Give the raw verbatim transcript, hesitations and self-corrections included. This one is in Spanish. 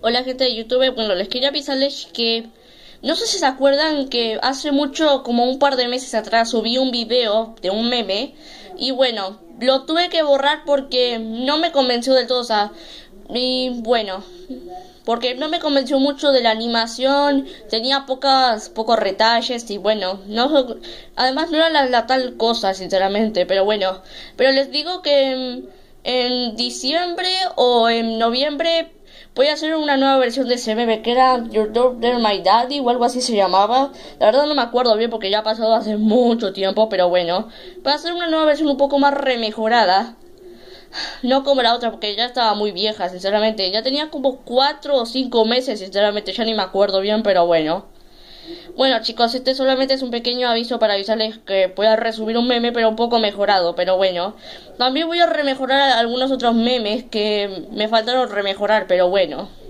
Hola gente de YouTube, bueno, les quería avisarles que no sé si se acuerdan que hace mucho, como un par de meses atrás, subí un video de un meme y bueno, lo tuve que borrar porque no me convenció del todo, o sea, y bueno, porque no me convenció mucho de la animación, tenía pocas, pocos retalles y bueno, no, además no era la, la tal cosa, sinceramente, pero bueno, pero les digo que en, en diciembre o en noviembre voy a hacer una nueva versión de ese meme que era Your Daughter My Daddy o algo así se llamaba. La verdad no me acuerdo bien porque ya ha pasado hace mucho tiempo, pero bueno, voy a hacer una nueva versión un poco más remejorada. No como la otra porque ya estaba muy vieja, sinceramente. Ya tenía como cuatro o cinco meses, sinceramente, ya ni me acuerdo bien, pero bueno. Bueno chicos, este solamente es un pequeño aviso para avisarles que voy a resubir un meme pero un poco mejorado, pero bueno. También voy a remejorar algunos otros memes que me faltaron remejorar, pero bueno.